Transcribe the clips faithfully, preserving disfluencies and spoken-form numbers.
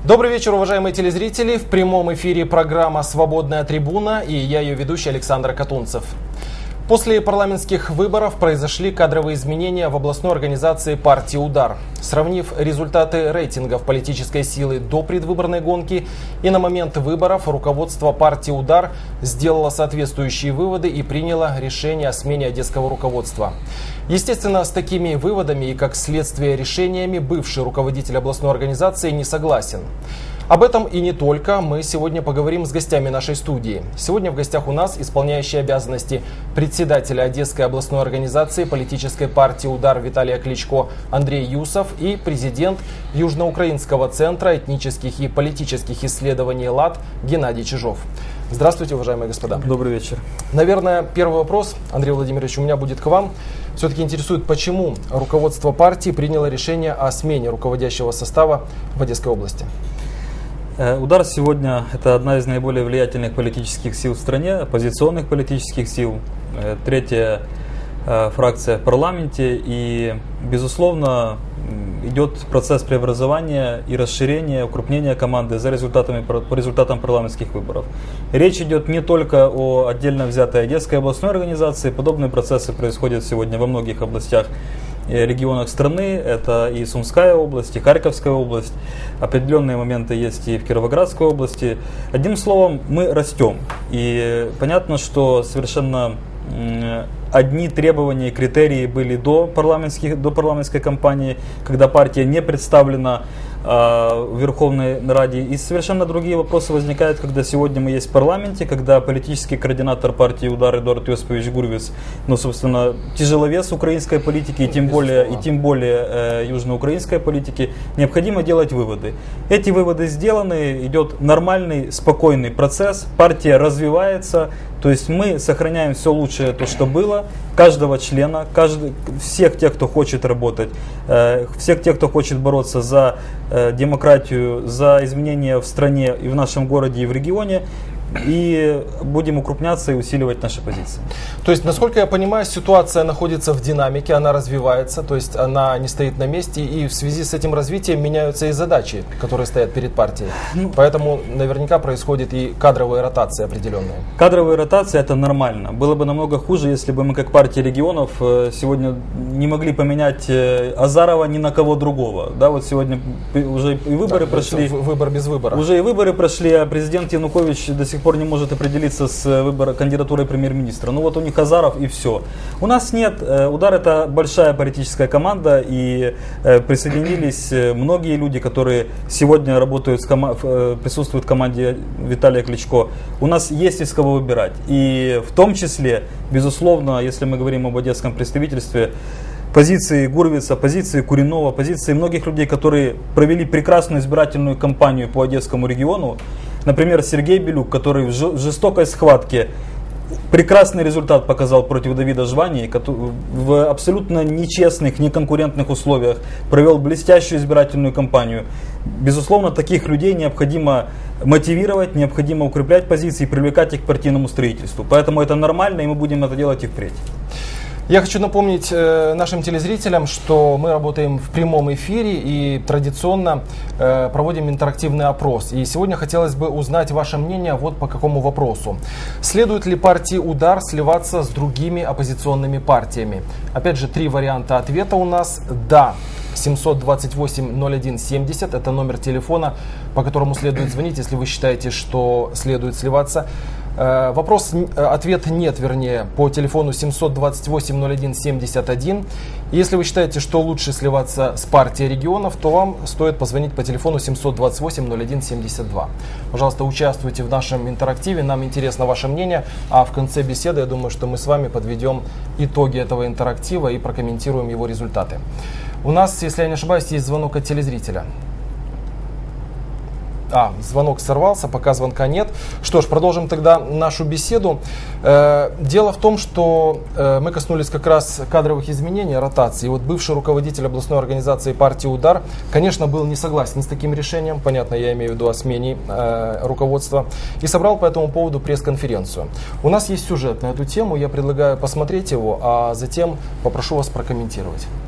Добрый вечер, уважаемые телезрители. В прямом эфире программа «Свободная трибуна» и я ее ведущий Александр Катунцев. После парламентских выборов произошли кадровые изменения в областной организации партии «Удар». Сравнив результаты рейтингов политической силы до предвыборной гонки и на момент выборов, руководство партии «Удар» сделало соответствующие выводы и приняло решение о смене одесского руководства. Естественно, с такими выводами и как следствие решениями бывший руководитель областной организации не согласен. Об этом и не только мы сегодня поговорим с гостями нашей студии. Сегодня в гостях у нас исполняющий обязанности председателя Одесской областной организации политической партии «Удар» Виталия Кличко Андрей Юсов и президент Южноукраинского центра этнических и политических исследований ЛАД Геннадий Чижов. Здравствуйте, уважаемые господа. Добрый вечер. Наверное, первый вопрос, Андрей Владимирович, у меня будет к вам. Все-таки интересует, почему руководство партии приняло решение о смене руководящего состава в Одесской области? «Удар» сегодня – это одна из наиболее влиятельных политических сил в стране, оппозиционных политических сил, третья фракция в парламенте, и, безусловно, идет процесс преобразования и расширения, укрупнения команды за результатами, по результатам парламентских выборов. Речь идет не только о отдельно взятой Одесской областной организации, подобные процессы происходят сегодня во многих областях, регионах страны, это и Сумская область, и Харьковская область, определенные моменты есть и в Кировоградской области. Одним словом, мы растем, и понятно, что совершенно одни требования и критерии были до, парламентских, до парламентской кампании, когда партия не представлена э, в Верховной Раде. И совершенно другие вопросы возникают, когда сегодня мы есть в парламенте, когда политический координатор партии «Удар» Эдуард Йосипович Гурвиц, ну, собственно, тяжеловес украинской политики, и тем более, и тем более э, южноукраинской политики, необходимо делать выводы. Эти выводы сделаны, идет нормальный, спокойный процесс, партия развивается, то есть мы сохраняем все лучшее, то, что было, каждого члена, каждый, всех тех, кто хочет работать, э, всех тех, кто хочет бороться за э, демократию, за изменения в стране и в нашем городе, и в регионе. И будем укрупняться и усиливать наши позиции. То есть, насколько я понимаю, ситуация находится в динамике, она развивается, то есть она не стоит на месте, и в связи с этим развитием меняются и задачи, которые стоят перед партией. Ну, поэтому наверняка происходит и кадровая ротация определенная. Кадровая ротация — это нормально. Было бы намного хуже, если бы мы, как партия регионов, сегодня не могли поменять Азарова ни на кого другого. Да, вот сегодня уже и выборы да, прошли. Выбор без выбора. Уже и выборы прошли, а президент Янукович до сих пор не может определиться с выбором кандидатурой премьер-министра. Ну вот у них Азаров и все. У нас нет. «Удар» — это большая политическая команда, и присоединились многие люди, которые сегодня работают, с кома- присутствуют в команде Виталия Кличко. У нас есть из кого выбирать. И в том числе, безусловно, если мы говорим об одесском представительстве, позиции Гурвица, позиции Куринова, позиции многих людей, которые провели прекрасную избирательную кампанию по Одесскому региону. Например, Сергей Белюк, который в жестокой схватке прекрасный результат показал против Давида Жвании, в абсолютно нечестных, неконкурентных условиях провел блестящую избирательную кампанию. Безусловно, таких людей необходимо мотивировать, необходимо укреплять позиции и привлекать их к партийному строительству. Поэтому это нормально, и мы будем это делать и впредь. Я хочу напомнить э, нашим телезрителям, что мы работаем в прямом эфире и традиционно э, проводим интерактивный опрос. И сегодня хотелось бы узнать ваше мнение вот по какому вопросу. Следует ли партии «Удар» сливаться с другими оппозиционными партиями? Опять же, три варианта ответа у нас. Да. семьсот двадцать восемь ноль один семьдесят, это номер телефона, по которому следует звонить, если вы считаете, что следует сливаться. Вопрос, ответ нет, вернее, по телефону семьсот двадцать восемь ноль один семьдесят один. Если вы считаете, что лучше сливаться с партией регионов, то вам стоит позвонить по телефону семьсот двадцать восемь ноль один семьдесят два. Пожалуйста, участвуйте в нашем интерактиве, нам интересно ваше мнение, а в конце беседы, я думаю, что мы с вами подведем итоги этого интерактива и прокомментируем его результаты. У нас, если я не ошибаюсь, есть звонок от телезрителя. А, звонок сорвался, пока звонка нет. Что ж, продолжим тогда нашу беседу. Э, дело в том, что э, мы коснулись как раз кадровых изменений, ротации. И вот бывший руководитель областной организации партии «Удар», конечно, был не согласен с таким решением. Понятно, я имею в виду о смене э, руководства. И собрал по этому поводу пресс-конференцию. У нас есть сюжет на эту тему. Я предлагаю посмотреть его, а затем попрошу вас прокомментировать. –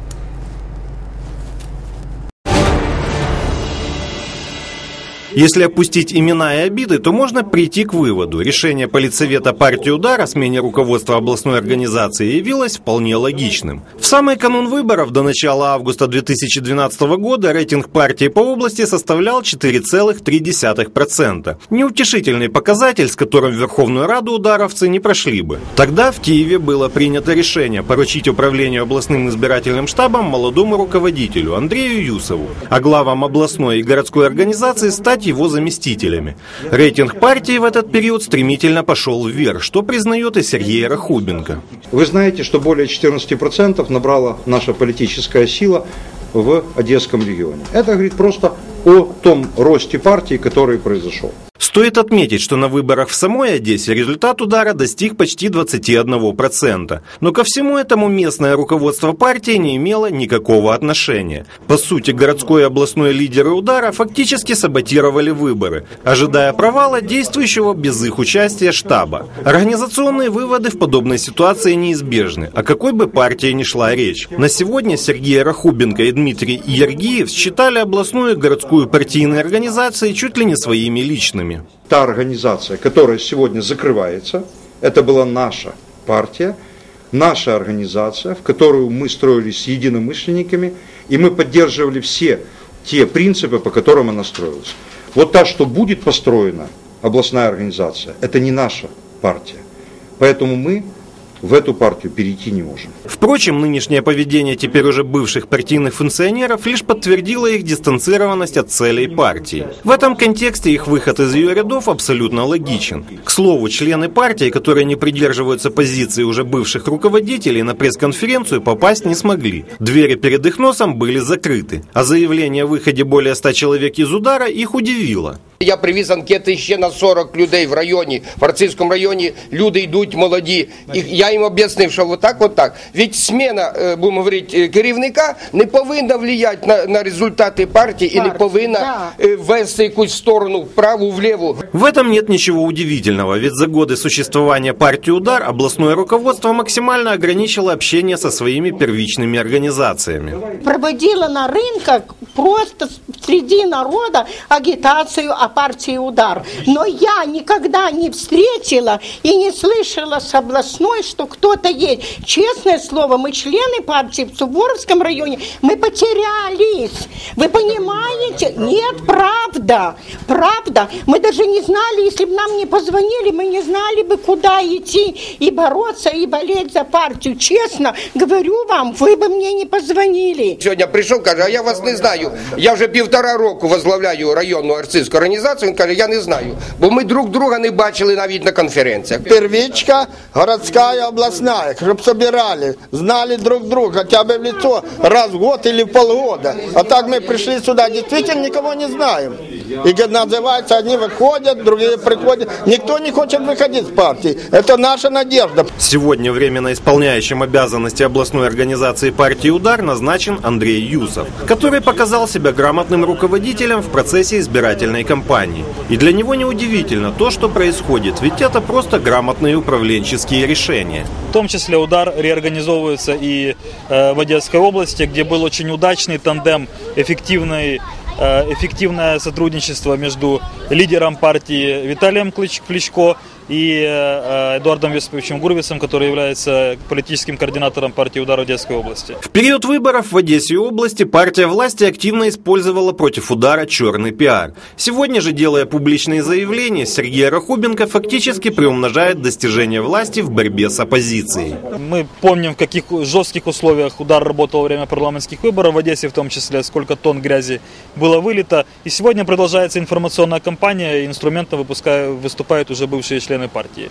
Если опустить имена и обиды, то можно прийти к выводу. Решение политсовета партии «Удар» о смене руководства областной организации явилось вполне логичным. В самый канун выборов до начала августа две тысячи двенадцатого года рейтинг партии по области составлял четыре целых три десятых процента. Неутешительный показатель, с которым в Верховную Раду ударовцы не прошли бы. Тогда в Киеве было принято решение поручить управлению областным избирательным штабом молодому руководителю Андрею Юсову, а главам областной и городской организации стать его заместителями. Рейтинг партии в этот период стремительно пошел вверх, что признает и Сергей Рахубенко. Вы знаете, что более четырнадцати процентов набрала наша политическая сила в Одесском регионе. Это говорит просто о том росте партии, который произошел. Стоит отметить, что на выборах в самой Одессе результат удара достиг почти двадцати одного процента. Но ко всему этому местное руководство партии не имело никакого отношения. По сути, городской и областной лидеры удара фактически саботировали выборы, ожидая провала действующего без их участия штаба. Организационные выводы в подобной ситуации неизбежны, о какой бы партии ни шла речь. На сегодня Сергей Рахубенко и Дмитрий Ергиев считали областную и городскую партийные организации чуть ли не своими личными. Та организация, которая сегодня закрывается, это была наша партия, наша организация, в которую мы строились с единомышленниками, и мы поддерживали все те принципы, по которым она строилась. Вот та, что будет построена, областная организация, это не наша партия. Поэтому мы в эту партию перейти не можем. Впрочем, нынешнее поведение теперь уже бывших партийных функционеров лишь подтвердило их дистанцированность от целей партии. В этом контексте их выход из ее рядов абсолютно логичен. К слову, члены партии, которые не придерживаются позиции уже бывших руководителей, на пресс-конференцию попасть не смогли. Двери перед их носом были закрыты, а заявление о выходе более ста человек из удара их удивило. Я привіз анкети ще на сорок людей в районі, в Арцизькому районі, люди йдуть молоді. І я їм об'яснив, що отак, отак. Ведь смена, будемо говорити, керівника не повинна впливати на, на результати партії і не повинна вести якусь сторону вправо, вліво. В этом нет ничего удивительного, ведь за годы существования партии «Удар» областное руководство максимально ограничило общение со своими первичными организациями. Проводила на рынках просто среди народа агитацию о партии «Удар». Но я никогда не встретила и не слышала с областной, что кто-то есть. Честное слово, мы члены партии в Суворовском районе, мы потерялись. Вы понимаете? Нет, правда. Правда. Мы даже не знали, если бы нам не позвонили, мы не знали бы, куда идти и бороться, и болеть за партию. Честно говорю вам, вы бы мне не позвонили. Сегодня пришел, каже, а я вас не знаю. Я вже півтора року возглавляю районну арцизьку організацію. Він каже, я не знаю, бо ми друг друга не бачили навіть на конференціях. Первичка городская, областная, чтобы собирали, знали друг друга хотя бы в лицо раз в год или в полгода. А так мы пришли сюда, действительно никого не знаем. И называется, одни выходят, другие приходят. Никто не хочет выходить с партии. Это наша надежда. Сегодня временно исполняющим обязанности областной организации партии «Удар» назначен Андрей Юсов, который показал себя грамотным руководителем в процессе избирательной кампании. И для него неудивительно то, что происходит, ведь это просто грамотные управленческие решения. В том числе «Удар» реорганизовывается и э, в Одесской области, где был очень удачный тандем, эффективный эффективное сотрудничество между лидером партии Виталием Кличко и Эдуардом Йосиповичем Гурвицем, который является политическим координатором партии «Удар» Одесской области. В период выборов в Одессе и области партия власти активно использовала против «Удара» черный пиар. Сегодня же, делая публичные заявления, Сергей Рахубенко фактически приумножает достижения власти в борьбе с оппозицией. Мы помним, в каких жестких условиях «Удар» работал во время парламентских выборов в Одессе, в том числе, сколько тонн грязи было вылито. И сегодня продолжается информационная кампания, и инструментом выступают уже бывшие члены партии.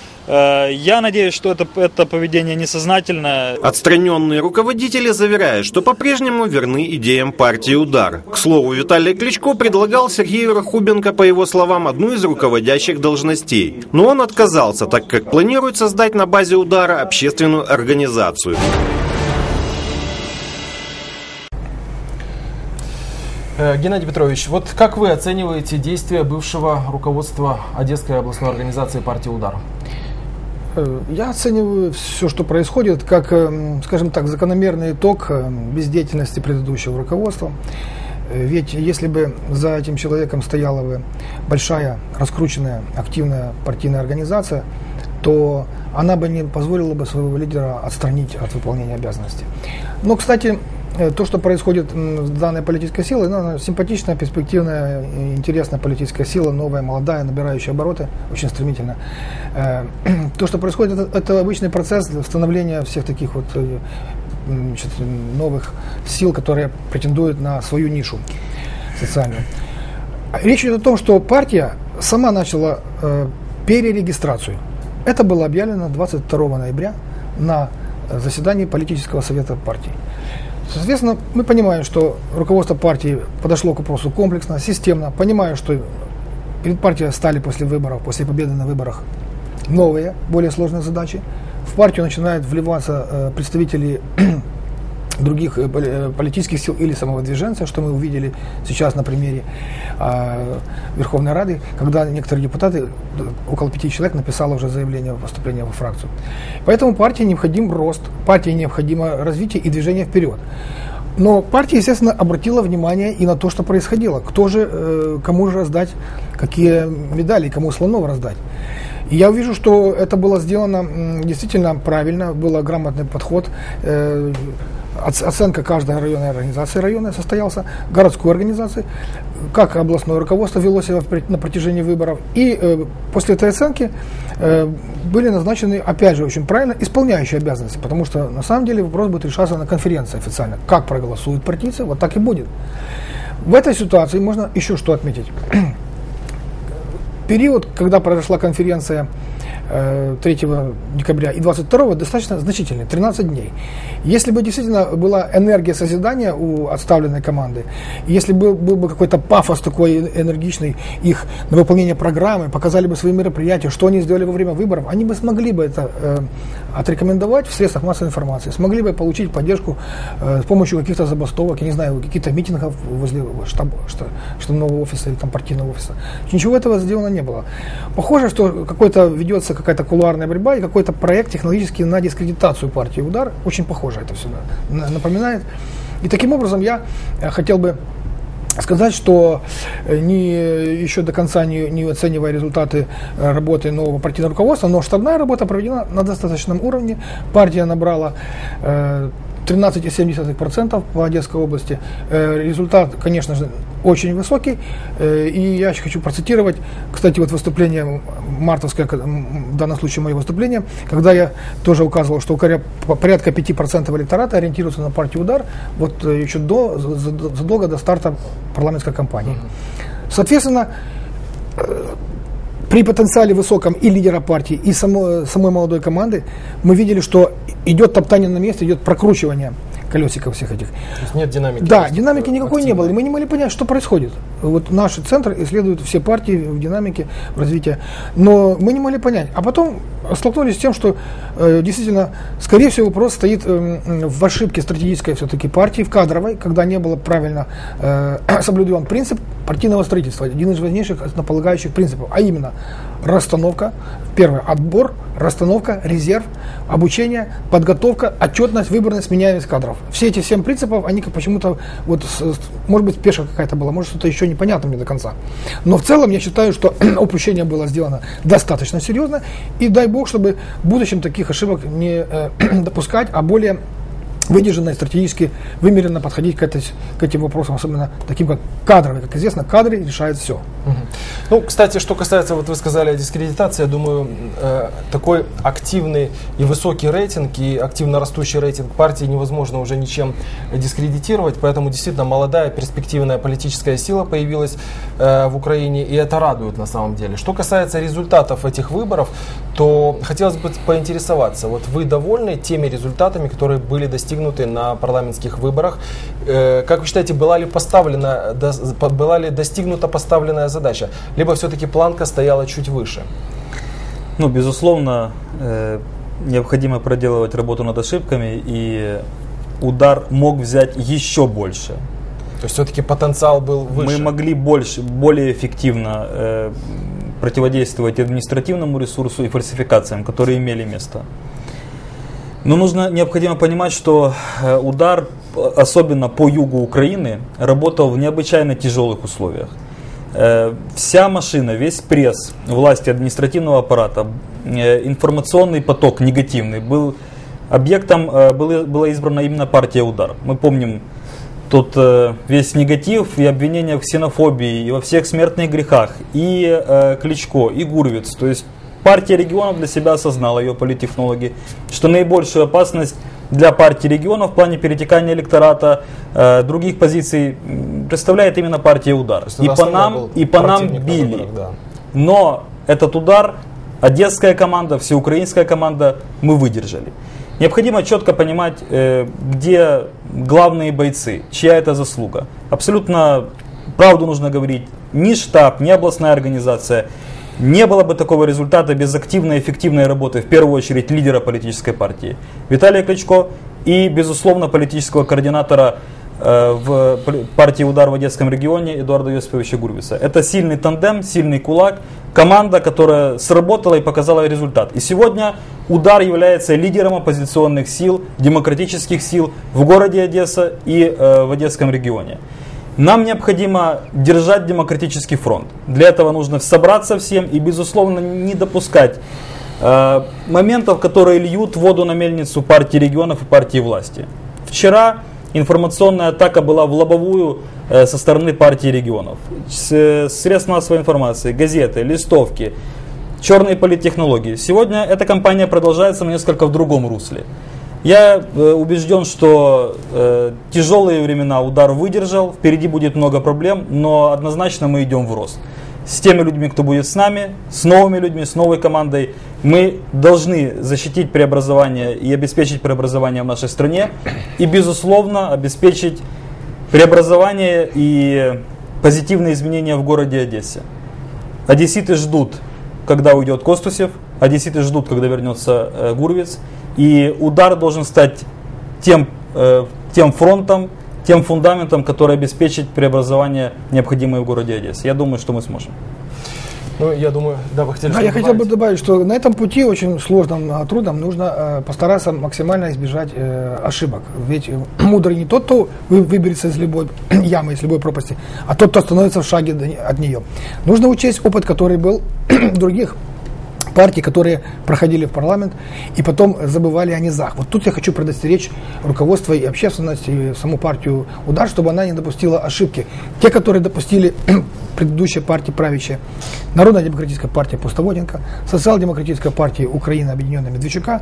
Я надеюсь, что это, это поведение несознательное. Отстраненные руководители заверяют, что по-прежнему верны идеям партии «Удар». К слову, Виталий Кличко предлагал Сергею Рахубенко, по его словам, одну из руководящих должностей. Но он отказался, так как планирует создать на базе «Удара» общественную организацию. Геннадий Петрович, вот как вы оцениваете действия бывшего руководства Одесской областной организации партии «Удар»? Я оцениваю все, что происходит, как, скажем так, закономерный итог бездеятельности предыдущего руководства. Ведь если бы за этим человеком стояла бы большая, раскрученная, активная партийная организация, то она бы не позволила бы своего лидера отстранить от выполнения обязанностей. Но, кстати, то, что происходит с данной политической силой, ну, она симпатичная, перспективная, интересная политическая сила, новая, молодая, набирающая обороты, очень стремительно. То, что происходит, это, это обычный процесс становления всех таких вот, значит, новых сил, которые претендуют на свою нишу социальную. Речь идет о том, что партия сама начала э, перерегистрацию. Это было объявлено двадцать второго ноября на заседании политического совета партии. Соответственно, мы понимаем, что руководство партии подошло к вопросу комплексно, системно, понимая, что перед партией стали после выборов, после победы на выборах новые, более сложные задачи. В партию начинают вливаться э, представители других э, политических сил или самовыдвиженцев, что мы увидели сейчас на примере э, Верховной Рады, когда некоторые депутаты, около пяти человек, написали уже заявление о поступлении во фракцию. Поэтому партии необходим рост, партии необходимо развитие и движение вперед. Но партия, естественно, обратила внимание и на то, что происходило. Кто же, э, кому же раздать, какие медали, кому слонов раздать. И я вижу, что это было сделано действительно правильно, был грамотный подход, э, оценка каждой районной организации, районной состоялся, городской организации, как областное руководство вело себя на протяжении выборов. И э, после этой оценки э, были назначены, опять же, очень правильно, исполняющие обязанности, потому что на самом деле вопрос будет решаться на конференции официально. Как проголосуют партийцы, вот так и будет. В этой ситуации можно еще что отметить. Период, когда произошла конференция третьего декабря и двадцать второго, достаточно значительный, тринадцать дней. Если бы действительно была энергия созидания у отставленной команды, если бы был бы какой-то пафос такой энергичный их на выполнение программы, показали бы свои мероприятия, что они сделали во время выборов, они бы смогли бы это э, отрекомендовать в средствах массовой информации, смогли бы получить поддержку э, с помощью каких-то забастовок, я не знаю, каких-то митингов возле штаб, штаб, штабного офиса или там партийного офиса. Ничего этого сделано не было. Похоже, что какой-то ведется какая-то кулуарная борьба и какой-то проект технологический на дискредитацию партии «Удар». Очень похоже это все напоминает. И таким образом я хотел бы сказать, что не, еще до конца не, не оценивая результаты работы нового партийного руководства, но штабная работа проведена на достаточном уровне. Партия набрала э, тринадцать целых семь десятых процента по Одесской области. Э, результат, конечно же, очень высокий. Э, и я еще хочу процитировать, кстати, вот выступление мартовское, в данном случае мое выступление, когда я тоже указывал, что порядка пяти процентов электората ориентируется на партию «Удар» вот еще до, задолго до старта парламентской кампании. Соответственно, при потенциале высоком и лидера партии, и самой, самой молодой команды мы видели, что идет топтание на месте, идет прокручивание колесиков всех этих. То есть нет динамики? Да, динамики никакой активной не было. И мы не могли понять, что происходит. Вот наш центр исследует все партии в динамике, в развитии. Но мы не могли понять. А потом столкнулись с тем, что э, действительно, скорее всего, вопрос стоит э, в ошибке стратегической все-таки партии, в кадровой, когда не было правильно э, соблюден принцип партийного строительства. Один из важнейших основополагающих принципов. А именно, расстановка, первое, отбор, расстановка, резерв, обучение, подготовка, отчетность, выборность, сменяемость кадров. Все эти семь принципов, они почему-то, вот, может быть, спешка какая-то была, может, что-то еще непонятно мне до конца. Но в целом я считаю, что упущение было сделано достаточно серьезно, и дай бог, чтобы в будущем таких ошибок не э, допускать, а более выдержанно и стратегически вымеренно подходить к, этой, к этим вопросам, особенно таким как кадровые. Как известно, кадры решают все. Угу. Ну, кстати, что касается, вот вы сказали о дискредитации, я думаю, э, такой активный и высокий рейтинг, и активно растущий рейтинг партии невозможно уже ничем дискредитировать, поэтому действительно молодая перспективная политическая сила появилась э, в Украине, и это радует на самом деле. Что касается результатов этих выборов, то хотелось бы поинтересоваться, вот вы довольны теми результатами, которые были достигнуты на парламентских выборах? Э, как вы считаете, была ли поставлена, до, была ли достигнута поставленная задача? Либо все-таки планка стояла чуть выше? Ну, безусловно, э, необходимо проделывать работу над ошибками, и «Удар» мог взять еще больше. То есть все-таки потенциал был выше? Мы могли больше, более эффективно э, противодействовать административному ресурсу и фальсификациям, которые имели место. Но нужно, необходимо понимать, что удар, особенно по югу Украины, работал в необычайно тяжелых условиях. Вся машина, весь пресс власти административного аппарата, информационный поток негативный был объектом, была, была избрана именно партия «Удар». Мы помним тут весь негатив и обвинения в ксенофобии, и во всех смертных грехах, и Кличко, и Гурвиц. То есть партия регионов для себя осознала, ее политтехнологи, что наибольшую опасность для партии регионов в плане перетекания электората э, других позиций представляет именно партия «Удар». И по нам, и по нам били. Выборах, да. Но этот удар, одесская команда, всеукраинская команда, мы выдержали. Необходимо четко понимать, э, где главные бойцы, чья это заслуга. Абсолютно правду нужно говорить. Ни штаб, ни областная организация. Не было бы такого результата без активной и эффективной работы, в первую очередь, лидера политической партии Виталия Кличко и, безусловно, политического координатора э, в партии «Удар» в Одесском регионе Эдуарда Йосиповича Гурвица. Это сильный тандем, сильный кулак, команда, которая сработала и показала результат. И сегодня «Удар» является лидером оппозиционных сил, демократических сил в городе Одесса и э, в Одесском регионе. Нам необходимо держать демократический фронт. Для этого нужно собраться всем и, безусловно, не допускать э, моментов, которые льют воду на мельницу партии регионов и партии власти. Вчера информационная атака была в лобовую э, со стороны партии регионов. С, средства массовой информации, газеты, листовки, черные политтехнологии. Сегодня эта кампания продолжается, но несколько в другом русле. Я э, убежден, что э, тяжелые времена «Удар» выдержал, впереди будет много проблем, но однозначно мы идем в рост. С теми людьми, кто будет с нами, с новыми людьми, с новой командой, мы должны защитить преобразование и обеспечить преобразование в нашей стране и, безусловно, обеспечить преобразование и позитивные изменения в городе Одессе. Одесситы ждут, когда уйдет Костусев, одесситы ждут, когда вернется э, Гурвиц. И «Удар» должен стать тем, э, тем фронтом, тем фундаментом, который обеспечит преобразование, необходимое в городе Одессе. Я думаю, что мы сможем. Ну, я думаю, да, вы хотели да, я хотел бы добавить, что на этом пути очень сложным, трудным, нужно э, постараться максимально избежать э, ошибок. Ведь мудрый не тот, кто выберется из любой ямы, из любой пропасти, а тот, кто становится в шаге от нее. Нужно учесть опыт, который был других партий, которые проходили в парламент и потом забывали о низах. Вот тут я хочу предостеречь руководство и общественность, и саму партию «Удар», чтобы она не допустила ошибки. Те, которые допустили предыдущая партия правящая, Народно-демократическая партия Пустоводенко, Социал-демократическая партия Украина объединенная Медведчука,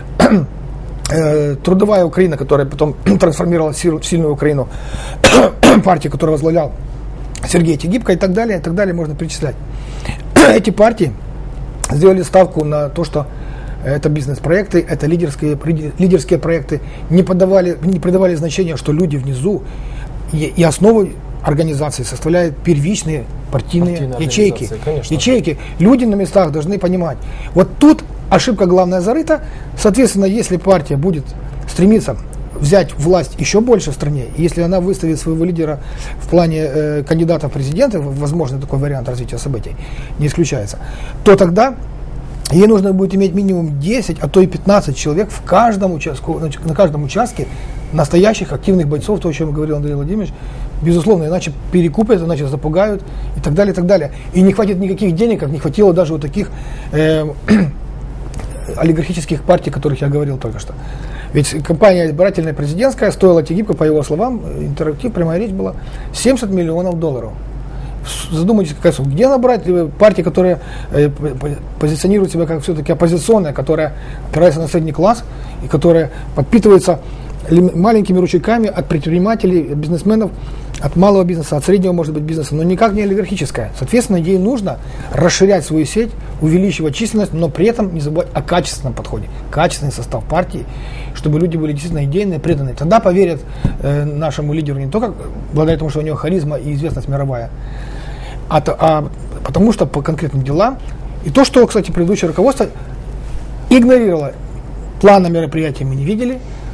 Трудовая Украина, которая потом трансформировалась в сильную Украину, партия, которую возглавлял Сергей Тегибко и так далее, и так далее можно перечислять. Эти партии сделали ставку на то, что это бизнес-проекты, это лидерские, лидерские проекты, не, подавали, не придавали значения, что люди внизу и, и основой организации составляют первичные партийные, партийные ячейки. ячейки. Люди на местах должны понимать. Вот тут ошибка главная зарыта. Соответственно, если партия будет стремиться взять власть еще больше в стране, если она выставит своего лидера в плане э, кандидата в президенты, возможно, такой вариант развития событий не исключается, то тогда ей нужно будет иметь минимум десять, а то и пятнадцать человек в каждом участке, на каждом участке настоящих активных бойцов, то, о чем говорил Андрей Владимирович, безусловно, иначе перекупят, иначе запугают и так далее, и так далее. И не хватит никаких денег, как не хватило даже вот таких э, олигархических партий, о которых я говорил только что. Ведь компания избирательная президентская стоила Тегибко, по его словам, интерактив, прямая речь была, семьдесят миллионов долларов. Задумайтесь, какая сумма. Где набрать партии, которые э, позиционируют себя как все-таки оппозиционная, которая опирается на средний класс и которая подпитывается маленькими ручейками от предпринимателей, от бизнесменов, от малого бизнеса, от среднего, может быть, бизнеса, но никак не олигархическая. Соответственно, ей нужно расширять свою сеть, увеличивать численность, но при этом не забывать о качественном подходе, качественный состав партии, чтобы люди были действительно идейные, преданные. Тогда поверят э, нашему лидеру не только благодаря тому, что у него харизма и известность мировая, а, а потому что по конкретным делам. И то, что, кстати, предыдущее руководство игнорировало, плана мероприятия мы не видели,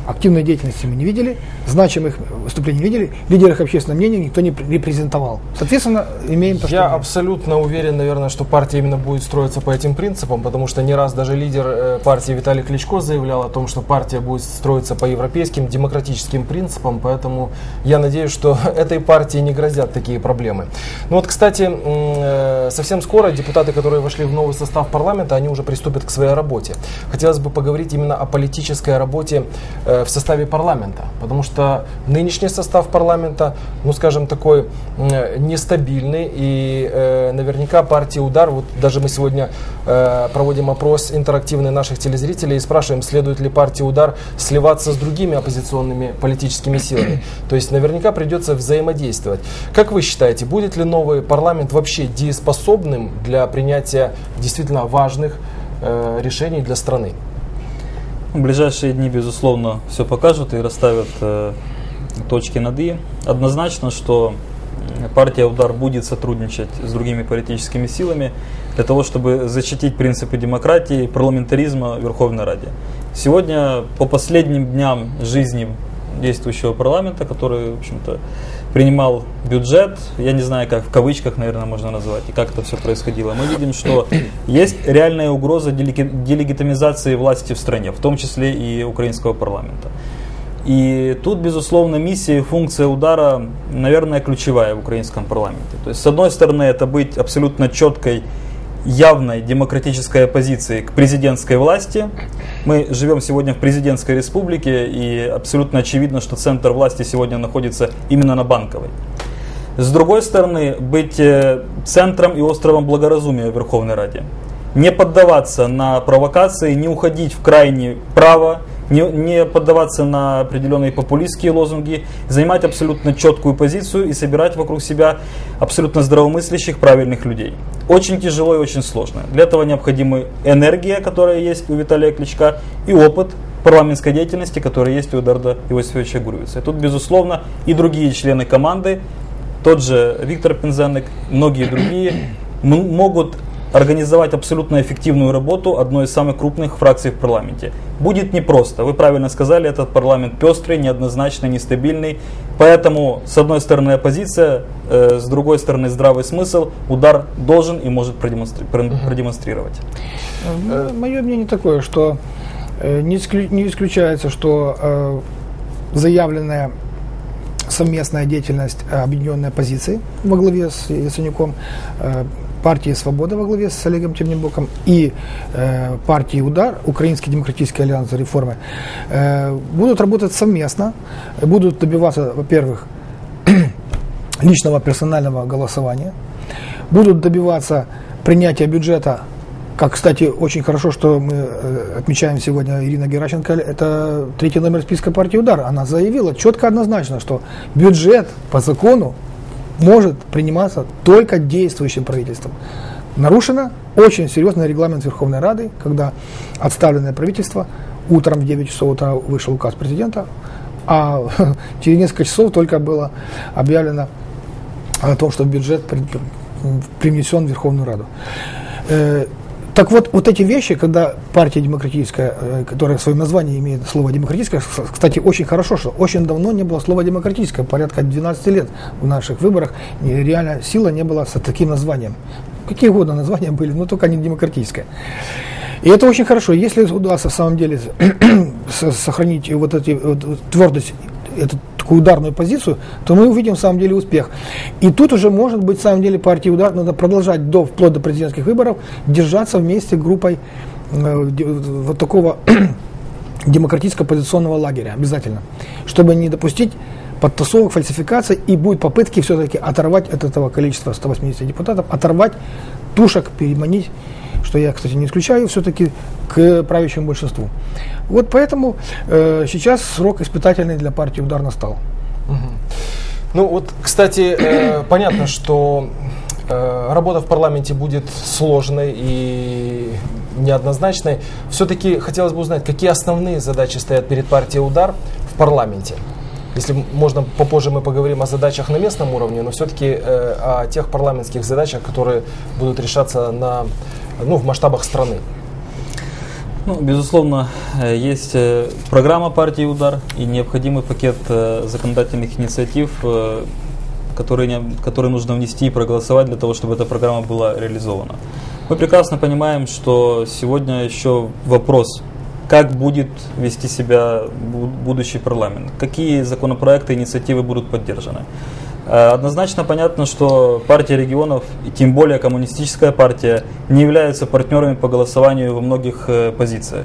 Активной деятельности мы не видели, значимых выступлений не видели, лидеров общественного мнения никто не репрезентовал. Соответственно, имеем то, что Я имеем. абсолютно уверен, наверное, что партия именно будет строиться по этим принципам, потому что не раз даже лидер э, партии Виталий Кличко заявлял о том, что партия будет строиться по европейским демократическим принципам, поэтому я надеюсь, что этой партии не грозят такие проблемы. Ну вот, кстати, э, совсем скоро депутаты, которые вошли в новый состав парламента, они уже приступят к своей работе. Хотелось бы поговорить именно о политической работе э, в составе парламента, потому что нынешний состав парламента, ну скажем, такой э, нестабильный, и э, наверняка партия «Удар», вот даже мы сегодня э, проводим опрос интерактивный наших телезрителей и спрашиваем, следует ли партии «Удар» сливаться с другими оппозиционными политическими силами. То есть наверняка придется взаимодействовать. Как вы считаете, будет ли новый парламент вообще дееспособным для принятия действительно важных э, решений для страны? В ближайшие дни, безусловно, все покажут и расставят э, точки над «и». Однозначно, что партия «Удар» будет сотрудничать с другими политическими силами для того, чтобы защитить принципы демократии и парламентаризма в Верховной Раде. Сегодня, по последним дням жизни действующего парламента, который, в общем-то, принимал бюджет, я не знаю, как в кавычках, наверное, можно назвать, и как это все происходило, мы видим, что есть реальная угроза делегитимизации власти в стране, в том числе и украинского парламента. И тут, безусловно, миссия и функция «Удара», наверное, ключевая в украинском парламенте. То есть, с одной стороны, это быть абсолютно четкой, явной демократической оппозицией к президентской власти. Мы живем сегодня в президентской республике, и абсолютно очевидно, что центр власти сегодня находится именно на Банковой. С другой стороны, быть центром и островом благоразумия в Верховной Раде. Не поддаваться на провокации, не уходить в крайне право, не, не поддаваться на определенные популистские лозунги, занимать абсолютно четкую позицию и собирать вокруг себя абсолютно здравомыслящих, правильных людей. Очень тяжело и очень сложно. Для этого необходима энергия, которая есть у Виталия Кличка, и опыт парламентской деятельности, который есть у Эдуарда Иосифовича Гурвица. И тут, безусловно, и другие члены команды, тот же Виктор Пинзеник, многие другие, могут организовать абсолютно эффективную работу одной из самых крупных фракций в парламенте. Будет непросто. Вы правильно сказали, этот парламент пестрый, неоднозначный, нестабильный. Поэтому, с одной стороны, оппозиция, э, с другой стороны, здравый смысл. «Удар» должен и может продемонстри- продемонстрировать. Мое мнение такое, что э, не, исклю- не исключается, что э, заявленная совместная деятельность объединенной оппозиции во главе с Яценюком, э, партии «Свобода» во главе с Олегом Темненбоком и э, партии «Удар», Украинский демократический альянс за реформы, э, будут работать совместно, будут добиваться, во-первых, личного персонального голосования, будут добиваться принятия бюджета. Как, кстати, очень хорошо, что мы э, отмечаем сегодня Ирина Геращенко, это третий номер списка партии «Удар». Она заявила четко, однозначно, что бюджет по закону может приниматься только действующим правительством. Нарушено очень серьезный регламент Верховной Рады, когда отставленное правительство, утром в девять часов утра вышел указ президента, а через несколько часов только было объявлено о том, что бюджет принесен в Верховную Раду. Так вот, вот эти вещи, когда партия демократическая, которая в своем названии имеет слово демократическое, кстати, очень хорошо, что очень давно не было слова демократическое, порядка двенадцать лет в наших выборах реально сила не была с таким названием. Какие угодно названия были, но только не демократическое. И это очень хорошо. Если удастся в самом деле сохранить вот эти вот, твердость, эту такую ударную позицию, то мы увидим в самом деле успех. И тут уже может быть в самом деле партии «Удар» надо продолжать до, вплоть до президентских выборов держаться вместе группой э, вот такого демократическо-оппозиционного лагеря обязательно, чтобы не допустить подтасовок, фальсификаций, и будут попытки все-таки оторвать от этого количества ста восьмидесяти депутатов, оторвать тушек, переманить, что я, кстати, не исключаю, все-таки к правящему большинству. Вот поэтому э, сейчас срок испытательный для партии «Удар» настал. Угу. Ну вот, кстати, э, понятно, что э, работа в парламенте будет сложной и неоднозначной. Все-таки хотелось бы узнать, какие основные задачи стоят перед партией «Удар» в парламенте. Если можно, попозже мы поговорим о задачах на местном уровне, но все-таки э, о тех парламентских задачах, которые будут решаться на, ну, в масштабах страны. Ну, безусловно, есть программа партии «Удар» и необходимый пакет законодательных инициатив, которые, которые нужно внести и проголосовать для того, чтобы эта программа была реализована. Мы прекрасно понимаем, что сегодня еще вопрос, как будет вести себя будущий парламент, какие законопроекты, инициативы будут поддержаны. Однозначно понятно, что партия регионов, и тем более коммунистическая партия, не являются партнерами по голосованию во многих позициях.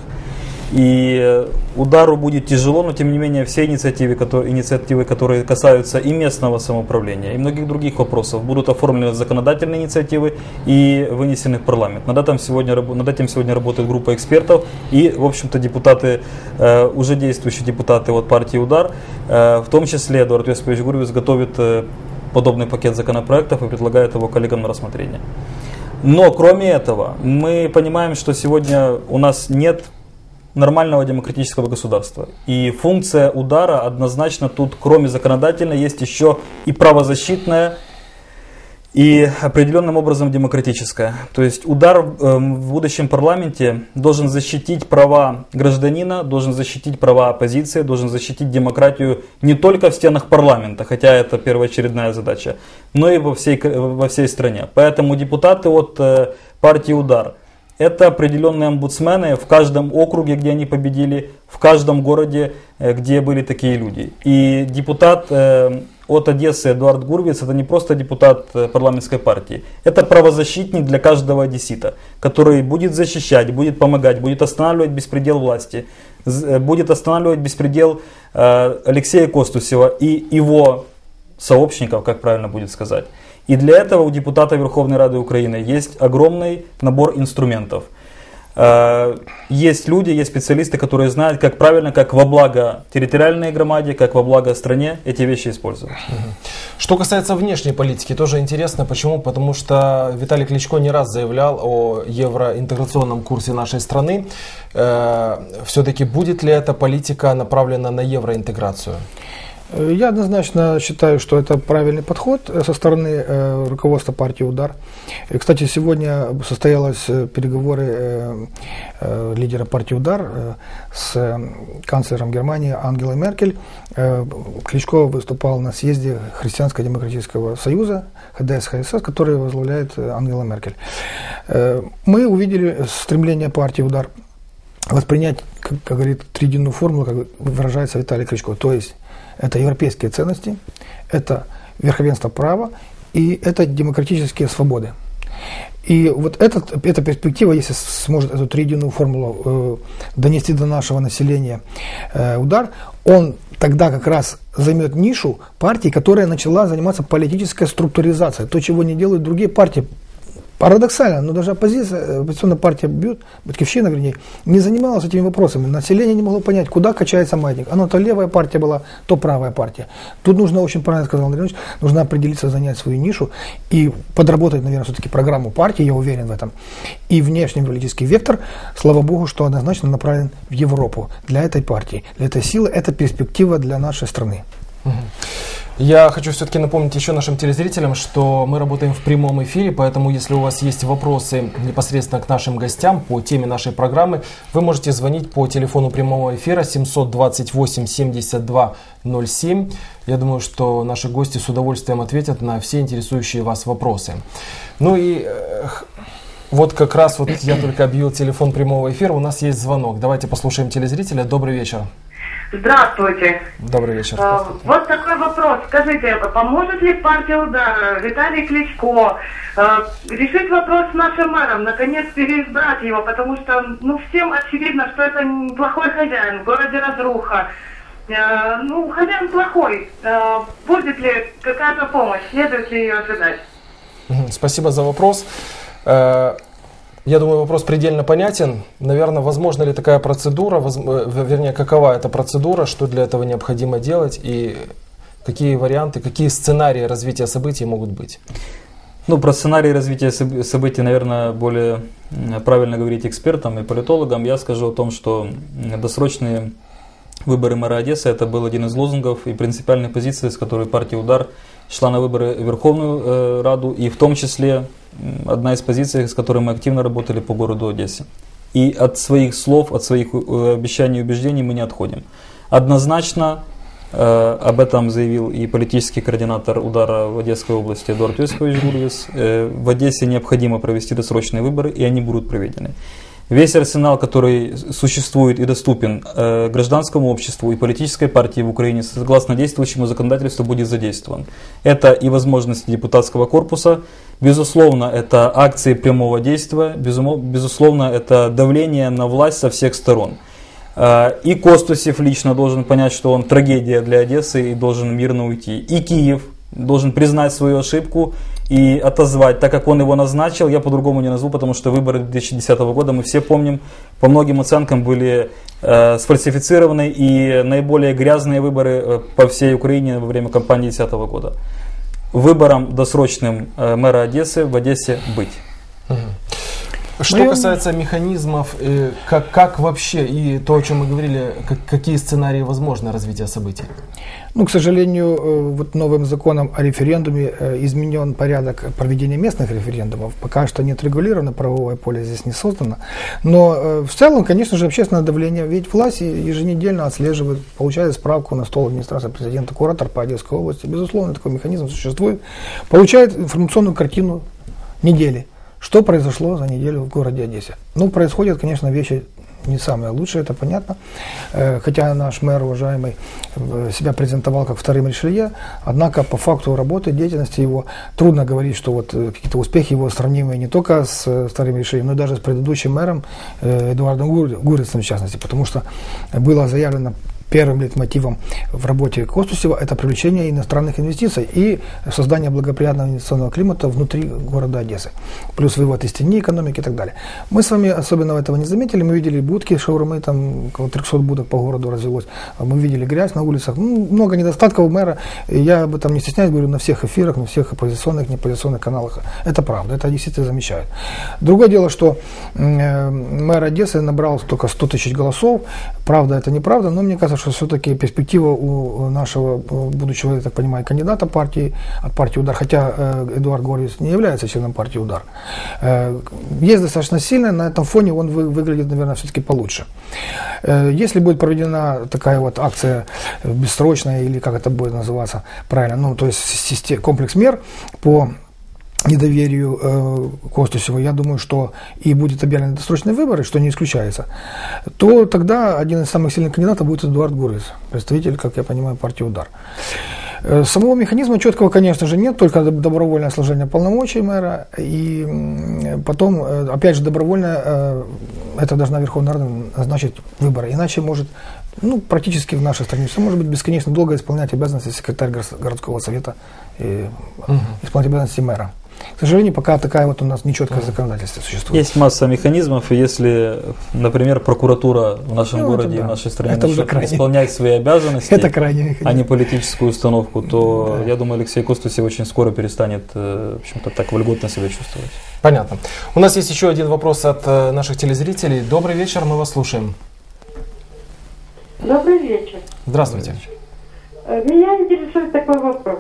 И удару будет тяжело, но тем не менее все инициативы, которые, инициативы, которые касаются и местного самоуправления, и многих других вопросов, будут оформлены законодательные инициативы и вынесены в парламент. Над этим сегодня, над этим сегодня работает группа экспертов и, в общем-то, депутаты, э, уже действующие депутаты от партии «Удар», э, в том числе Эдуард Йосипович Гурвиц готовит э, подобный пакет законопроектов и предлагает его коллегам на рассмотрение. Но кроме этого, мы понимаем, что сегодня у нас нет нормального демократического государства. И функция удара однозначно тут, кроме законодательной, есть еще и правозащитная, и определенным образом демократическая. То есть удар в будущем парламенте должен защитить права гражданина, должен защитить права оппозиции, должен защитить демократию не только в стенах парламента, хотя это первоочередная задача, но и во всей, во всей стране. Поэтому депутаты от партии «Удар» — это определенные омбудсмены в каждом округе, где они победили, в каждом городе, где были такие люди. И депутат э, от Одессы Эдуард Гурвиц — это не просто депутат парламентской партии, это правозащитник для каждого одессита, который будет защищать, будет помогать, будет останавливать беспредел власти, будет останавливать беспредел э, Алексея Костусева и его сообщников, как правильно будет сказать. И для этого у депутата Верховной Рады Украины есть огромный набор инструментов. Есть люди, есть специалисты, которые знают, как правильно, как во благо территориальной громаде, как во благо стране эти вещи использовать. Что касается внешней политики, тоже интересно. Почему? Потому что Виталий Кличко не раз заявлял о евроинтеграционном курсе нашей страны. Все-таки будет ли эта политика направлена на евроинтеграцию? Я однозначно считаю, что это правильный подход со стороны э, руководства партии «Удар». И, кстати, сегодня состоялись переговоры э, э, лидера партии «Удар» э, с э, канцлером Германии Ангелой Меркель. Э, Кличко выступал на съезде Христианско-демократического союза ха дэ эс ха эс эс, который возглавляет Ангела Меркель. Э, мы увидели стремление партии «Удар» воспринять, как, как говорит, триединую формулу, как выражается Виталий Кличко, то есть это европейские ценности, это верховенство права и это демократические свободы. И вот этот, эта перспектива, если сможет эту триединую формулу э, донести до нашего населения э, «Удар», он тогда как раз займет нишу партии, которая начала заниматься политической структуризацией, то, чего не делают другие партии. Парадоксально, но даже оппозиция, оппозиционная партия «Бьют», Батькивщина, вернее, не занималась этими вопросами. Население не могло понять, куда качается маятник. Оно то левая партия была, то правая партия. Тут нужно, очень правильно сказал Андрей Иванович, нужно определиться, занять свою нишу и подработать, наверное, все-таки программу партии, я уверен в этом. И внешний политический вектор, слава богу, что однозначно направлен в Европу для этой партии, для этой силы. Это перспектива для нашей страны. Я хочу все-таки напомнить еще нашим телезрителям, что мы работаем в прямом эфире, поэтому если у вас есть вопросы непосредственно к нашим гостям по теме нашей программы, вы можете звонить по телефону прямого эфира семьсот двадцать восемь семьдесят два ноль семь. Я думаю, что наши гости с удовольствием ответят на все интересующие вас вопросы. Ну и э, вот как раз вот я только объявил телефон прямого эфира, у нас есть звонок. Давайте послушаем телезрителя. Добрый вечер. Здравствуйте. Добрый вечер. А, вот такой вопрос. Скажите, поможет ли партия «Удар», Виталий Кличко а, решить вопрос с нашим мэром, наконец переизбрать его, потому что ну, всем очевидно, что это плохой хозяин, в городе разруха. А, ну, хозяин плохой. А, будет ли какая-то помощь? Следует ли ее ожидать? Спасибо за вопрос. Я думаю, вопрос предельно понятен. Наверное, возможно ли такая процедура, воз... вернее, какова эта процедура, что для этого необходимо делать и какие варианты, какие сценарии развития событий могут быть? Ну, про сценарий развития событий, наверное, более правильно говорить экспертам и политологам. Я скажу о том, что досрочные выборы мэра Одессы — это был один из лозунгов и принципиальной позиции, с которой партия «Удар» шла на выборы в Верховную э, Раду, и в том числе одна из позиций, с которой мы активно работали по городу Одессе. и от своих слов, от своих обещаний и убеждений мы не отходим. Однозначно э, об этом заявил и политический координатор удара в Одесской области Эдуард Иосифович Гурвиц. Э, в Одессе необходимо провести досрочные выборы, и они будут проведены. Весь арсенал, который существует и доступен э, гражданскому обществу и политической партии в Украине, согласно действующему законодательству, будет задействован. Это и возможности депутатского корпуса, безусловно, это акции прямого действия, безусловно, это давление на власть со всех сторон. Э, и Костусев лично должен понять, что он трагедия для Одессы и должен мирно уйти. И Киев должен признать свою ошибку и отозвать, так как он его назначил, я по-другому не назову, потому что выборы две тысячи десятого года, мы все помним, по многим оценкам были э, сфальсифицированы и наиболее грязные выборы э, по всей Украине во время кампании две тысячи десятого года. Выбором досрочным э, мэра Одессы в Одессе быть. Что Ну, касается механизмов, э, как, как вообще и то, о чем мы говорили, как, какие сценарии возможно развития событий? Ну, к сожалению, э, вот новым законом о референдуме э, изменен порядок проведения местных референдумов. Пока что не отрегулировано, правовое поле здесь не создано. Но э, в целом, конечно же, общественное давление. Ведь власть еженедельно отслеживает, получает справку на стол администрации президента, куратор по Одесской области. Безусловно, такой механизм существует. Получает информационную картину недели. Что произошло за неделю в городе Одессе? Ну, происходят, конечно, вещи не самые лучшие, это понятно. Хотя наш мэр, уважаемый, себя презентовал как вторым Ришелье, однако по факту работы, деятельности его трудно говорить, что вот какие-то успехи его сравнимые не только с вторым Ришелье, но и даже с предыдущим мэром Эдуардом Гурвицем, в частности, потому что было заявлено первым лейтмотивом в работе Костусева это привлечение иностранных инвестиций и создание благоприятного инвестиционного климата внутри города Одессы. Плюс вывод из тени экономики и так далее. Мы с вами особенно этого не заметили. Мы видели будки, шаурмы, там около трехсот будок по городу развелось. Мы видели грязь на улицах. Ну, много недостатков у мэра. Я об этом не стесняюсь, говорю на всех эфирах, на всех оппозиционных, неоппозиционных каналах. Это правда, это действительно замечают. Другое дело, что э, мэр Одессы набрал только сто тысяч голосов. Правда, это неправда, но мне кажется, что все-таки перспектива у нашего будущего, я так понимаю, кандидата партии, от партии «Удар», хотя э, Эдуард Гурвиц не является членом партии «Удар», э, есть достаточно сильная, на этом фоне он вы, выглядит, наверное, все-таки получше. Э, если будет проведена такая вот акция бессрочная, или как это будет называться правильно, ну, то есть систем, комплекс мер по недоверию э, Костусеву, я думаю, что и будет объявлены досрочные выборы, что не исключается, то тогда один из самых сильных кандидатов будет Эдуард Гурвиц, представитель, как я понимаю, партии «Удар». Э, самого механизма четкого, конечно же, нет, только добровольное сложение полномочий мэра, и э, потом, э, опять же, добровольно э, это должна Верховная Рада назначить выборы, иначе может, ну, практически в нашей стране все может быть бесконечно долго исполнять обязанности секретаря городского совета и угу. исполнять обязанности мэра. К сожалению, пока такая вот у нас нечеткое законодательство существует. Есть масса механизмов, и если, например, прокуратура в нашем ну, городе, да. в нашей стране начнет исполнять свои обязанности, это крайне а не политическую установку, то да. я думаю, Алексей Костусев очень скоро перестанет, в общем-то, так вольготно себя чувствовать. Понятно. У нас есть еще один вопрос от наших телезрителей. Добрый вечер, мы вас слушаем. Добрый вечер. Здравствуйте. Меня интересует такой вопрос.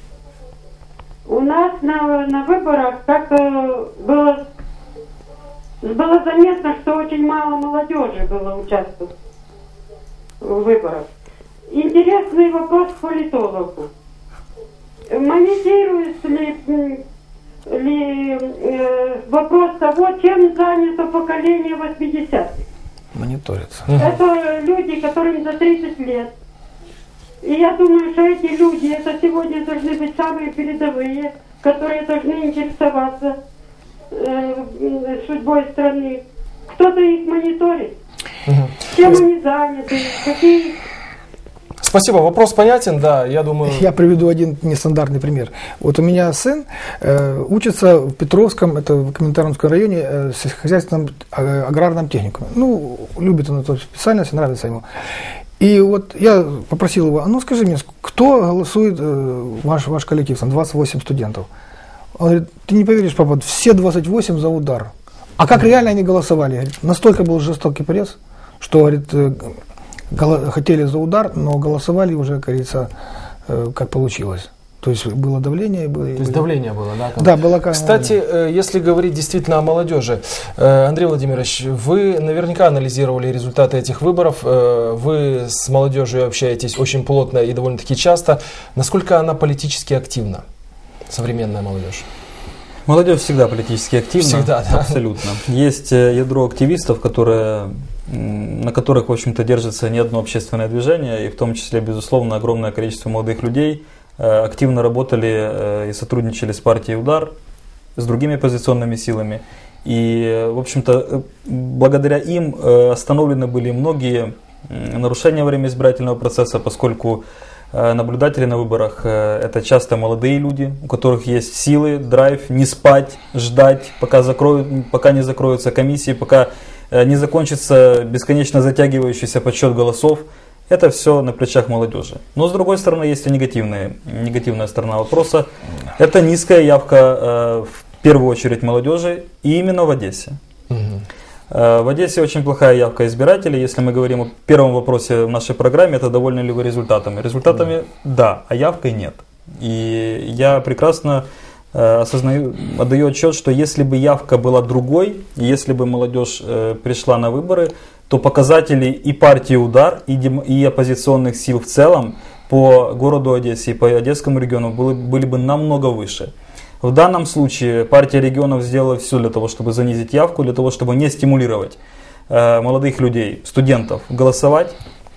У нас на, на выборах как-то было, было заметно, что очень мало молодежи было участвовать в выборах. Интересный вопрос к политологу. Мониторируется ли, ли э, вопрос того, чем занято поколение восьмидесятых? Мониторится. Это люди, которым за тридцать лет. И я думаю, что эти люди, это сегодня должны быть самые передовые, которые должны интересоваться э, судьбой страны. Кто-то их мониторит. Угу. Чем они заняты, какие... Спасибо, вопрос понятен, да, я думаю... Я приведу один нестандартный пример. Вот у меня сын э, учится в Петровском, это в Коминтерновском районе, э, сельскохозяйственном э, аграрном техникуме. Ну, любит он эту специальность, нравится ему. И вот я попросил его, а ну скажи мне, кто голосует, э, ваш, ваш коллектив, там двадцать восемь студентов? Он говорит, ты не поверишь, папа, все двадцать восемь за «Удар». А как реально они голосовали? Говорит, настолько был жестокий пресс, что, говорит, э, голо, хотели за «Удар», но голосовали уже, как говорится, э, как получилось. То есть было давление. Было, То есть давление было, да? Да, было. Кстати, э, если говорить действительно о молодежи, э, Андрей Владимирович, вы наверняка анализировали результаты этих выборов. Э, вы с молодежью общаетесь очень плотно и довольно-таки часто. Насколько она политически активна, современная молодежь? Молодежь всегда политически активна. Всегда, да. Абсолютно. Есть ядро активистов, которые, на которых, в общем-то, держится не одно общественное движение, и в том числе, безусловно, огромное количество молодых людей активно работали и сотрудничали с партией «Удар», с другими оппозиционными силами. И, в общем-то, благодаря им остановлены были многие нарушения во время избирательного процесса, поскольку наблюдатели на выборах – это часто молодые люди, у которых есть силы, драйв, не спать, ждать, пока, закроют, пока не закроются комиссии, пока не закончится бесконечно затягивающийся подсчет голосов. Это все на плечах молодежи. Но с другой стороны есть и негативная, негативная сторона вопроса. Это низкая явка в первую очередь молодежи, и именно в Одессе. В Одессе очень плохая явка избирателей. Если мы говорим о первом вопросе в нашей программе, это довольны ли вы результатами? Результатами да, а явкой нет. И я прекрасно э, осознаю, отдаю отчет, что если бы явка была другой, если бы молодежь э, пришла на выборы, то показатели и партии «Удар», и, дем, и оппозиционных сил в целом по городу Одессе и по Одесскому региону были, были бы намного выше. В данном случае партия регионов сделала все для того, чтобы занизить явку, для того, чтобы не стимулировать э, молодых людей, студентов голосовать.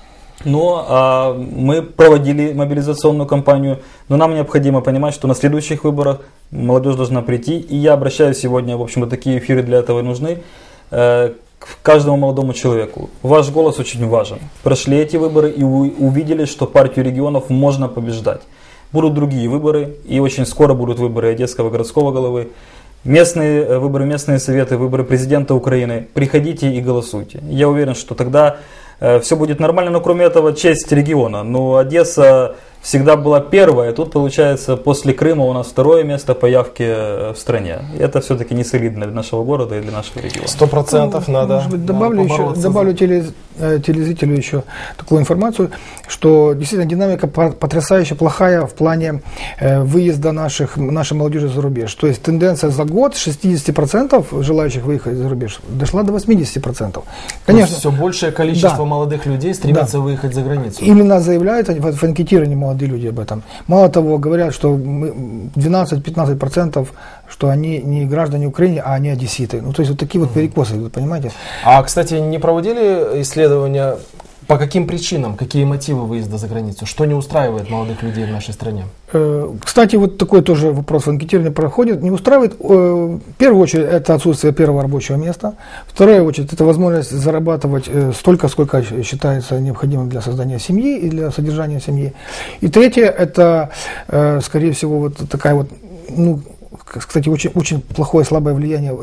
Но э, мы проводили мобилизационную кампанию, но нам необходимо понимать, что на следующих выборах молодежь должна прийти. И я обращаюсь сегодня, в общем-то, такие эфиры для этого и нужны, э, к каждому молодому человеку. Ваш голос очень важен. Прошли эти выборы и вы увидели, что партию регионов можно побеждать. Будут другие выборы, и очень скоро будут выборы Одесского городского головы, местные выборы, местные советы, выборы президента Украины. Приходите и голосуйте. Я уверен, что тогда э, все будет нормально, но кроме этого честь региона. Но Одесса всегда была первая, тут получается после Крыма у нас второе место по явке в стране. И это все-таки не солидно для нашего города и для нашего региона. Сто процентов ну, надо. Может быть, добавлю, надо еще, добавлю телез, телезрителю еще такую информацию, что действительно динамика потрясающе плохая в плане э, выезда наших, нашей молодежи за рубеж. То есть тенденция за год с шестьдесят процентов желающих выехать за рубеж дошла до восемьдесят процентов. Конечно, все большее количество да, молодых людей стремятся да. выехать за границу. Именно заявляют в, в анкетировании молодые люди об этом. Мало того, говорят, что двенадцать-пятнадцать процентов, что они не граждане Украины, а они одесситы. Ну, то есть вот такие вот перекосы, вы понимаете? А, кстати, не проводили исследования, по каким причинам, какие мотивы выезда за границу? Что не устраивает молодых людей в нашей стране? Кстати, вот такой тоже вопрос в анкетировании проходит. Не устраивает, в первую очередь, это отсутствие первого рабочего места. В вторую очередь, это возможность зарабатывать столько, сколько считается необходимым для создания семьи и для содержания семьи. И третье, это, скорее всего, вот такая вот, ну, кстати, очень, очень плохое, слабое влияние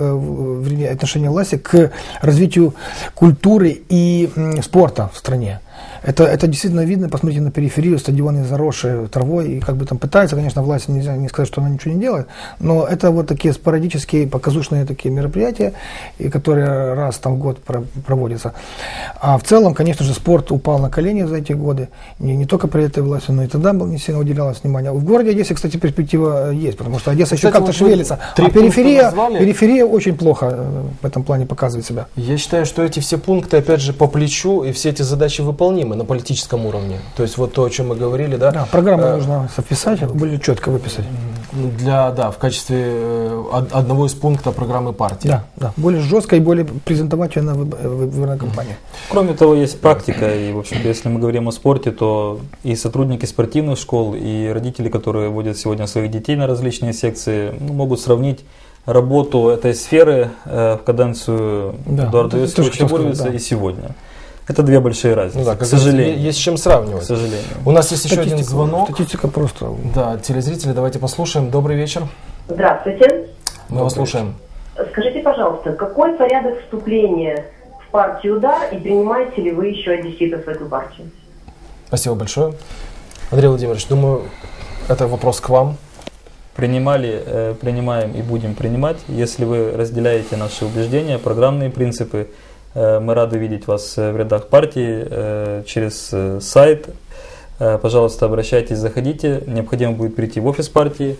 в отношении власти к развитию культуры и спорта в стране. Это, это действительно видно, посмотрите на периферию, стадионы заросшие травой, и как бы там пытается, конечно, власть, нельзя не сказать, что она ничего не делает, но это вот такие спорадические, показушные такие мероприятия, и которые раз там в год про, проводятся. А в целом, конечно же, спорт упал на колени за эти годы, не, не только при этой власти, но и тогда не сильно уделялось внимания. В городе Одессе, кстати, перспектива есть, потому что Одесса, кстати, еще как-то шевелится, а периферия, периферия очень плохо в этом плане показывает себя. Я считаю, что эти все пункты, опять же, по плечу, и все эти задачи выполнимы на политическом уровне. То есть вот то, о чем мы говорили, да? Да, программу э, нужно совписать, более четко выписать. Для, да, в качестве э, одного из пунктов программы партии. Да, да, более жестко и более презентовательно выборная кампания. Кроме того, есть практика, и, в общем-то, если мы говорим о спорте, то и сотрудники спортивных школ, и родители, которые водят сегодня своих детей на различные секции, ну, могут сравнить работу этой сферы э, в каденцию да, Эдуарда Иосифовича Гурвица да. и сегодня. Это две большие разницы. Ну, да, к сожалению. Есть с чем сравнивать. К сожалению. У нас есть еще один звонок. Статистика просто. Да, телезрители, давайте послушаем. Добрый вечер. Здравствуйте. Мы Добрый вас слушаем. Скажите, пожалуйста, какой порядок вступления в партию «Удар» и принимаете ли вы еще одесситов в эту партию? Спасибо большое. Андрей Владимирович, думаю, это вопрос к вам. Принимали, э, принимаем и будем принимать. Если вы разделяете наши убеждения, программные принципы, мы рады видеть вас в рядах партии через сайт пожалуйста, обращайтесь, заходите. Необходимо будет прийти в офис партии.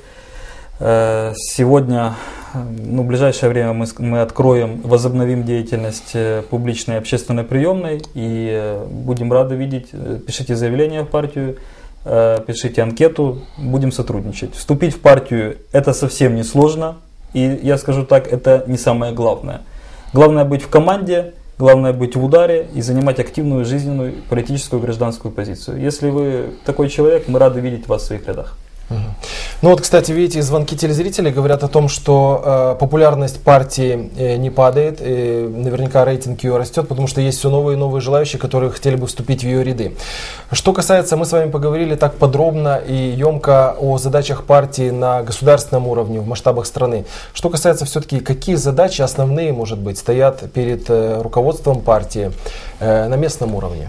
Сегодня, ну, в ближайшее время мы, мы откроем, возобновим деятельность публичной общественной приемной и будем рады видеть. Пишите заявление в партию, пишите анкету, будем сотрудничать. Вступить в партию – это совсем не сложно, и я скажу так, это не самое главное. Главное быть в команде, главное быть в ударе и занимать активную жизненную политическую гражданскую позицию. Если вы такой человек, мы рады видеть вас в своих рядах. Ну вот, кстати, видите, звонки телезрителей говорят о том, что э, популярность партии э, не падает, и наверняка рейтинг ее растет, потому что есть все новые и новые желающие, которые хотели бы вступить в ее ряды. Что касается, мы с вами поговорили так подробно и емко о задачах партии на государственном уровне, в масштабах страны. Что касается все-таки, какие задачи основные, может быть, стоят перед э, руководством партии э, на местном уровне?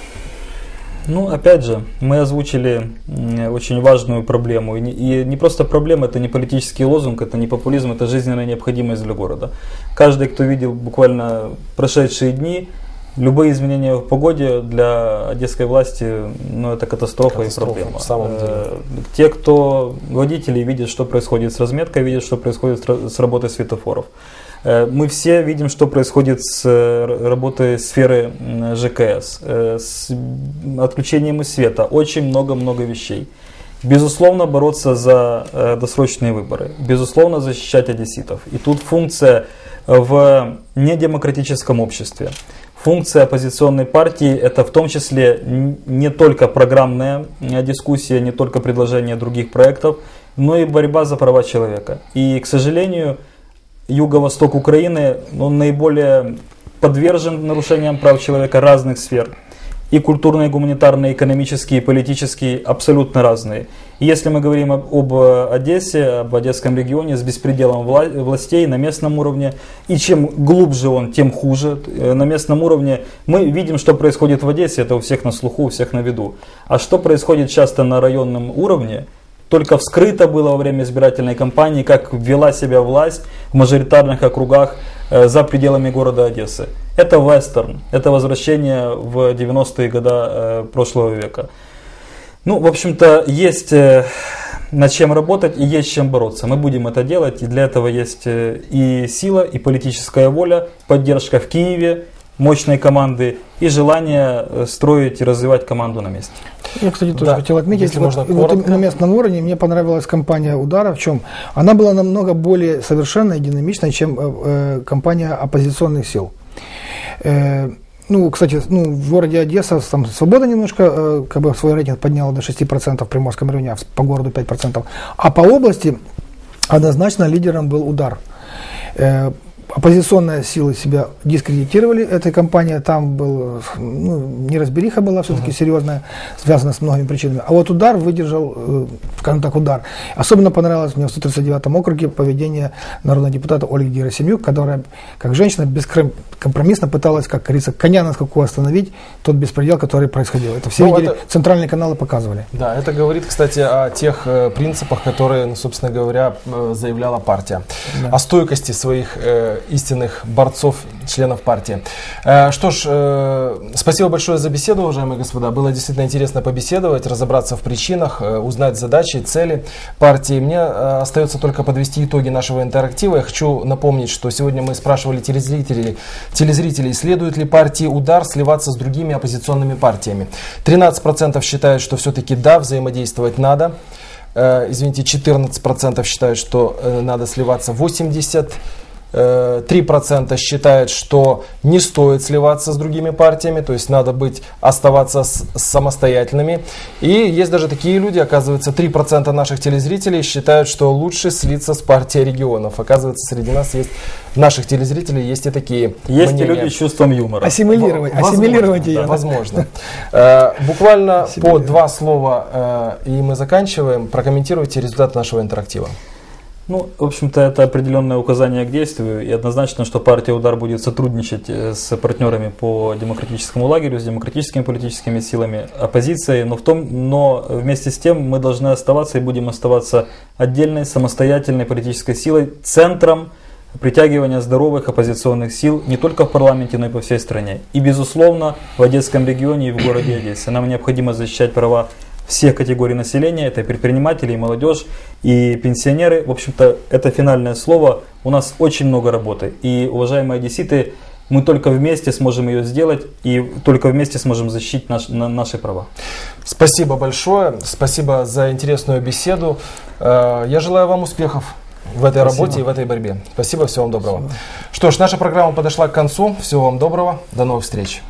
Ну, опять же, мы озвучили очень важную проблему. И не, и не просто проблема, это не политический лозунг, это не популизм, это жизненная необходимость для города. Каждый, кто видел буквально прошедшие дни, любые изменения в погоде для одесской власти, ну, это катастрофа, катастрофа и проблема. В самом деле. Те, кто водители, видят, что происходит с разметкой, видят, что происходит с работой светофоров. Мы все видим, что происходит с работой сферы ЖКС, с отключением света. Очень много-много вещей. Безусловно, бороться за досрочные выборы. Безусловно, защищать одесситов. И тут функция в недемократическом обществе. Функция оппозиционной партии – это в том числе не только программная дискуссия, не только предложение других проектов, но и борьба за права человека. И, к сожалению, юго-восток Украины, он наиболее подвержен нарушениям прав человека разных сфер. И культурные, и гуманитарные, и экономические, и политические, абсолютно разные. И если мы говорим об, об Одессе, об Одесском регионе с беспределом вла властей на местном уровне, и чем глубже он, тем хуже. На местном уровне мы видим, что происходит в Одессе, это у всех на слуху, у всех на виду. А что происходит часто на районном уровне, только вскрыто было во время избирательной кампании, как вела себя власть в мажоритарных округах э, за пределами города Одессы. Это вестерн, это возвращение в девяностые годы э, прошлого века. Ну, в общем-то, есть э, над чем работать и есть чем бороться. Мы будем это делать, и для этого есть э, и сила, и политическая воля, поддержка в Киеве, мощной команды и желание строить и развивать команду на месте. Я, кстати, тоже да. хотел отметить, Если вот, можно вот на местном уровне мне понравилась компания «Удара». В чем? Она была намного более совершенной и динамичной, чем э, компания оппозиционных сил. Э, ну, кстати, ну, в городе Одесса там «Свобода» немножко э, как бы свой рейтинг подняла до шести процентов в Приморском районе, а по городу пять процентов. А по области однозначно лидером был «Удар». Э, Оппозиционные силы себя дискредитировали этой компании, там был, ну, неразбериха была все-таки uh-huh. серьезная, связанная с многими причинами. А вот «Удар» выдержал, э, скажем так, удар. Особенно понравилось мне в сто тридцать девятом округе поведение народного депутата Ольги Герасимюк, которая, как женщина, бескомпромиссно пыталась, как говорится, коня на скаку остановить тот беспредел, который происходил. Это все ну, видели, это... центральные каналы показывали. Да, это говорит, кстати, о тех э, принципах, которые, ну, собственно говоря, э, заявляла партия. Да. О стойкости своих э, истинных борцов, членов партии. Э, что ж, э, спасибо большое за беседу, уважаемые господа. Было действительно интересно побеседовать, разобраться в причинах, э, узнать задачи, цели партии. Мне э, остается только подвести итоги нашего интерактива. Я хочу напомнить, что сегодня мы спрашивали телезрителей, телезрителей, следует ли партии «Удар» сливаться с другими оппозиционными партиями. тринадцать процентов считают, что все-таки да, взаимодействовать надо. Э, извините, четырнадцать процентов считают, что э, надо сливаться. восемьдесят процентов три процента считают, что не стоит сливаться с другими партиями, то есть надо быть, оставаться с, с самостоятельными. И есть даже такие люди, оказывается, три процента наших телезрителей считают, что лучше слиться с партией регионов. Оказывается, среди нас есть, наших телезрителей, есть и такие Есть мнения. И люди с чувством юмора. Ассимилировать, возможно, ассимилировать ее. Да, возможно. Буквально по два слова, и мы заканчиваем. Прокомментируйте результат нашего интерактива. Ну, в общем-то, это определенное указание к действию, и однозначно, что партия «Удар» будет сотрудничать с партнерами по демократическому лагерю, с демократическими политическими силами, оппозицией, но, в том, но вместе с тем мы должны оставаться и будем оставаться отдельной, самостоятельной политической силой, центром притягивания здоровых оппозиционных сил не только в парламенте, но и по всей стране. И, безусловно, в Одесском регионе и в городе Одессе. Нам необходимо защищать права всех категорий населения, это и предприниматели, и молодежь, и пенсионеры. В общем-то, это финальное слово. У нас очень много работы. И, уважаемые одесситы, мы только вместе сможем ее сделать, и только вместе сможем защитить наш, на, наши права. Спасибо большое. Спасибо за интересную беседу. Я желаю вам успехов в этой Спасибо. работе и в этой борьбе. Спасибо, всего вам доброго. Спасибо. Что ж, наша программа подошла к концу. Всего вам доброго. До новых встреч.